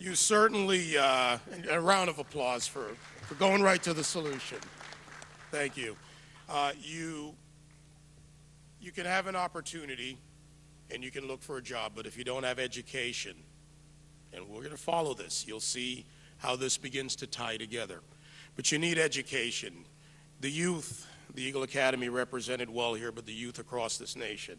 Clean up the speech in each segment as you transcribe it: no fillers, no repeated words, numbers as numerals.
You certainly, a round of applause for going right to the solution. Thank you. You can have an opportunity and you can look for a job, but if you don't have education, and we're going to follow this, you'll see how this begins to tie together. But you need education. The youth, the Eagle Academy represented well here, but the youth across this nation.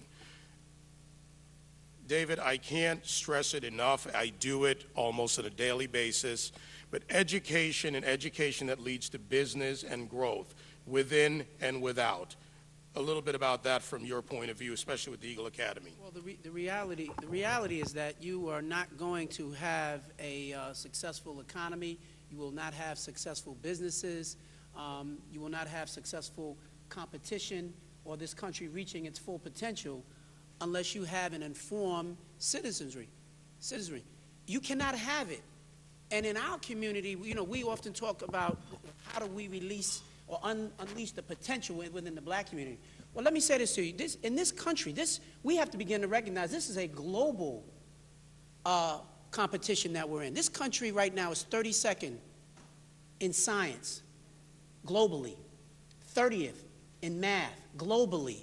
David, I can't stress it enough. I do it almost on a daily basis. But education, and education that leads to business and growth within and without. A little bit about that from your point of view, especially with the Eagle Academy. Well, the reality is that you are not going to have a successful economy. You will not have successful businesses. You will not have successful competition or this country reaching its full potential unless you have an informed citizenry. You cannot have it. And in our community, you know, we often talk about how do we release or unleash the potential within the black community. Well, let me say this to you. In this country, we have to begin to recognize this is a global competition that we're in. This country right now is 32nd in science, globally, 30th in math, globally.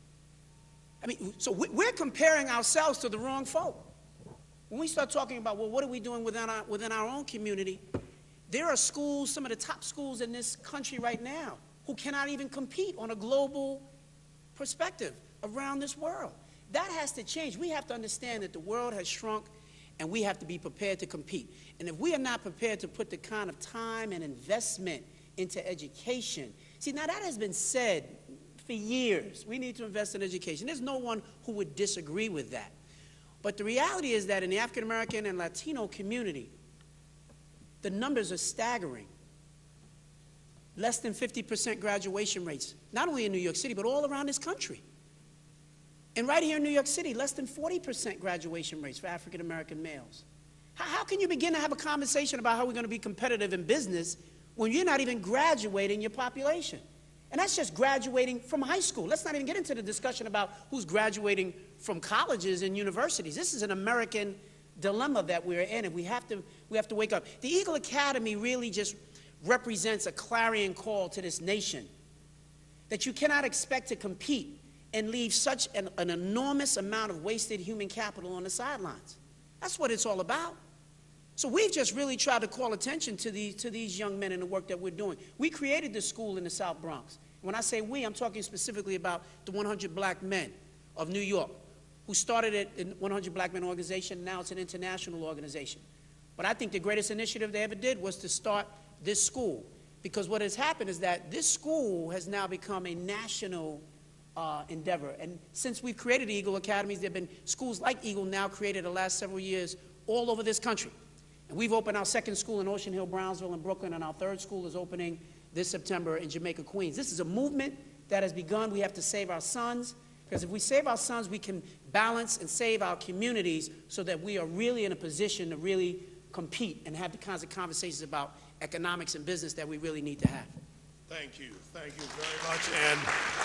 I mean, so we're comparing ourselves to the wrong folk. When we start talking about, well, what are we doing within our own community, there are schools, some of the top schools in this country right now, who cannot even compete on a global perspective around this world. That has to change. We have to understand that the world has shrunk, and we have to be prepared to compete. And if we are not prepared to put the kind of time and investment into education, see, now that has been said for years. We need to invest in education. There's no one who would disagree with that. But the reality is that in the African American and Latino community, the numbers are staggering. Less than 50% graduation rates, not only in New York City, but all around this country. And right here in New York City, less than 40% graduation rates for African American males. How can you begin to have a conversation about how we're going to be competitive in business when you're not even graduating your population? And that's just graduating from high school. Let's not even get into the discussion about who's graduating from colleges and universities. This is an American dilemma that we're in, and we have to wake up. The Eagle Academy really just represents a clarion call to this nation that you cannot expect to compete and leave such an enormous amount of wasted human capital on the sidelines. That's what it's all about. So we've just really tried to call attention to these young men and the work that we're doing. We created this school in the South Bronx. When I say we, I'm talking specifically about the 100 Black Men of New York, who started it in 100 Black Men organization. Now it's an international organization. But I think the greatest initiative they ever did was to start this school, because what has happened is that this school has now become a national endeavor. And since we've created the Eagle Academies, there have been schools like Eagle now created the last several years all over this country. And we've opened our second school in Ocean Hill, Brownsville, and Brooklyn, and our third school is opening this September in Jamaica, Queens. This is a movement that has begun. We have to save our sons, because if we save our sons, we can balance and save our communities so that we are really in a position to really compete and have the kinds of conversations about economics and business that we really need to have. Thank you very much. And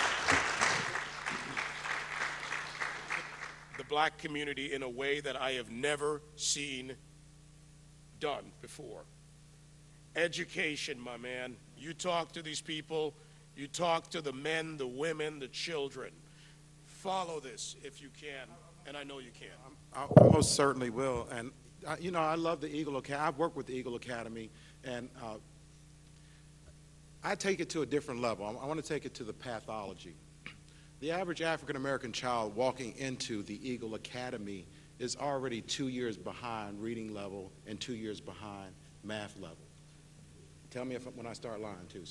the black community in a way that I have never seen done before. Education, my man. You talk to these people, you talk to the men, the women, the children. Follow this if you can, and I know you can. I most certainly will. And you know, I love the Eagle Academy. I've worked with the Eagle Academy, and I take it to a different level. I want to take it to the pathology. The average African American child walking into the Eagle Academy is already 2 years behind reading level and 2 years behind math level. Tell me when I start lying too.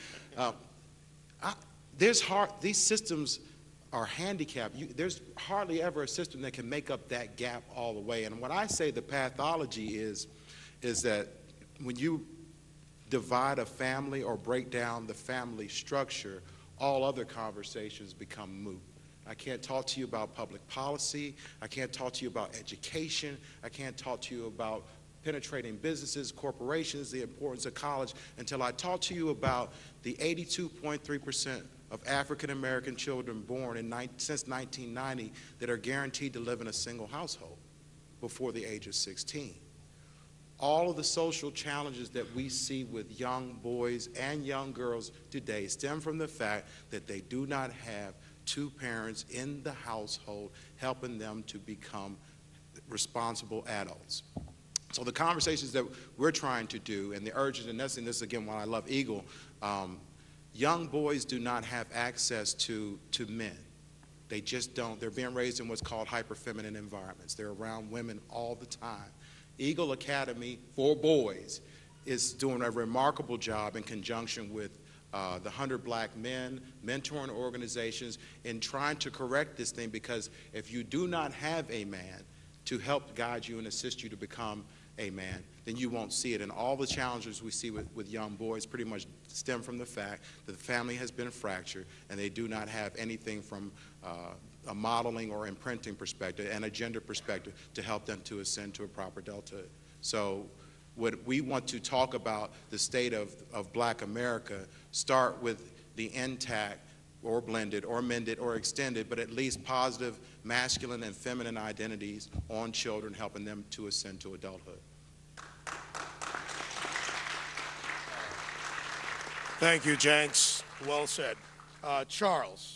These systems are handicapped. There's hardly ever a system that can make up that gap all the way. And when I say the pathology is that when you divide a family or break down the family structure, all other conversations become moot. I can't talk to you about public policy. I can't talk to you about education. I can't talk to you about penetrating businesses, corporations, the importance of college, until I talk to you about the 82.3% of African American children born since 1990 that are guaranteed to live in a single household before the age of 16. all of the social challenges that we see with young boys and young girls today stem from the fact that they do not have two parents in the household helping them to become responsible adults. So the conversations that we're trying to do, and the urges, and this is again why I love Eagle, young boys do not have access to men. They just don't. They're being raised in what's called hyper-feminine environments. They're around women all the time. Eagle Academy for Boys is doing a remarkable job in conjunction with the 100 Black Men, mentoring organizations, in trying to correct this thing, because if you do not have a man to help guide you and assist you to become a man, then you won't see it. And all the challenges we see with young boys pretty much stem from the fact that the family has been fractured and they do not have anything from a modeling or imprinting perspective and a gender perspective to help them to ascend to a proper adulthood. So what we want to talk about the state of Black America, start with the intact or blended or mended or extended, but at least positive masculine and feminine identities on children, helping them to ascend to adulthood. Thank you, Jenks. Well said. Charles,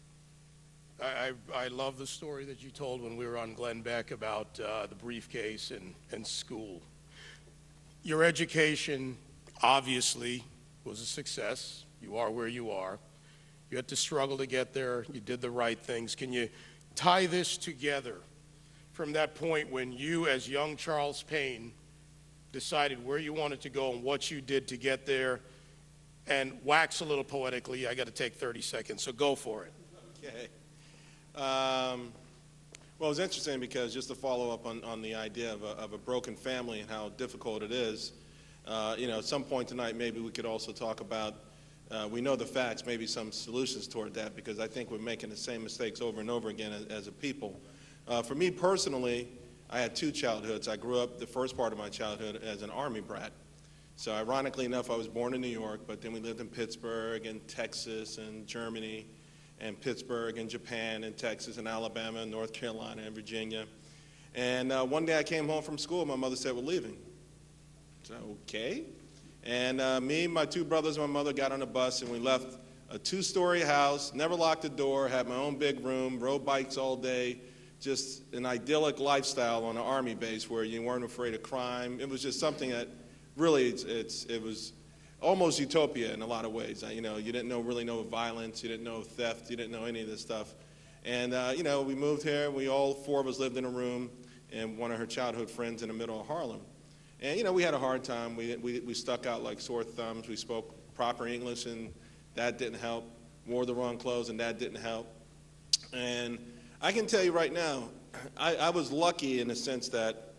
I love the story that you told when we were on Glenn Beck about the briefcase and school. Your education obviously was a success. You are where you are. You had to struggle to get there. You did the right things. Can you tie this together from that point when you, as young Charles Payne, decided where you wanted to go and what you did to get there, and wax a little poetically? I got to take 30 seconds, so go for it. Okay. Well, it was interesting because, just to follow up on the idea of a broken family and how difficult it is, at some point tonight maybe we could also talk about, we know the facts, maybe some solutions toward that, because I think we're making the same mistakes over and over again as a people. For me personally, I had two childhoods. I grew up the first part of my childhood as an Army brat. So ironically enough, I was born in New York, but then we lived in Pittsburgh and Texas and Germany and Pittsburgh and Japan and Texas and Alabama and North Carolina and Virginia. And one day I came home from school, my mother said, "We're leaving." So, okay. And me, my two brothers, and my mother got on a bus, and we left a two-story house, never locked the door, had my own big room, rode bikes all day, just an idyllic lifestyle on an Army base where you weren't afraid of crime. It was just something that really, it was almost utopia in a lot of ways. You didn't really know violence, you didn't know theft, you didn't know any of this stuff. And, we moved here, we all four of us lived in a room, and one of her childhood friends in the middle of Harlem. And, we had a hard time. We stuck out like sore thumbs. We spoke proper English, and that didn't help. Wore the wrong clothes, and that didn't help. And I can tell you right now, I was lucky in the sense that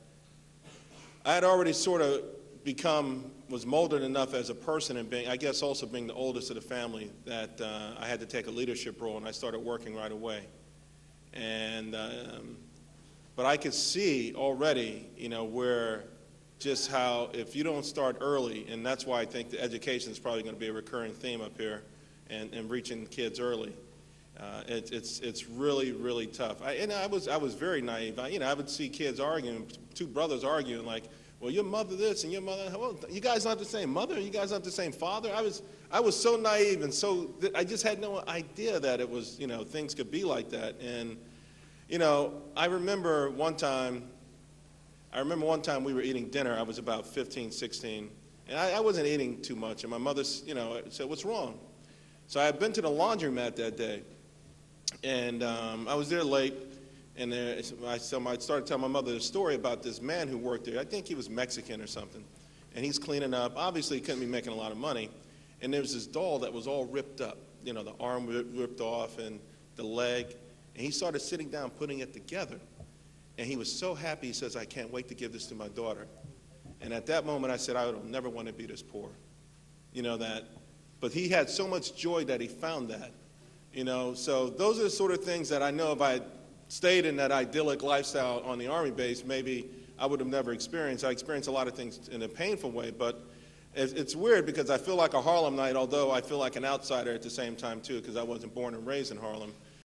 I had already sort of was molded enough as a person, and I guess also being the oldest of the family, that I had to take a leadership role, and I started working right away. And, but I could see already, where just how if you don't start early, and that's why I think the education is probably going to be a recurring theme up here, and reaching kids early. It's really, really tough. I was very naive. I would see kids arguing, two brothers arguing, like, well, your mother this and your mother, well, you guys not the same mother, you guys not the same father. I was so naive, and I just had no idea that it was, things could be like that. And, I remember one time we were eating dinner. I was about 15, 16, and I wasn't eating too much, and my mother, said, "What's wrong?" So I had been to the laundromat that day, and I was there late. And I started telling my mother the story about this man who worked there. I think he was Mexican or something. And he's cleaning up. Obviously, he couldn't be making a lot of money. And there was this doll that was all ripped up. The arm ripped off and the leg. And he started sitting down, putting it together. And he was so happy. He says, "I can't wait to give this to my daughter." And at that moment, I said, I would never want to be this poor. But he had so much joy that he found that. So those are the sort of things that I know if I had stayed in that idyllic lifestyle on the Army base, maybe I would have never experienced. I experienced a lot of things in a painful way, but it's weird because I feel like a Harlemite, although I feel like an outsider at the same time too, because I wasn't born and raised in Harlem.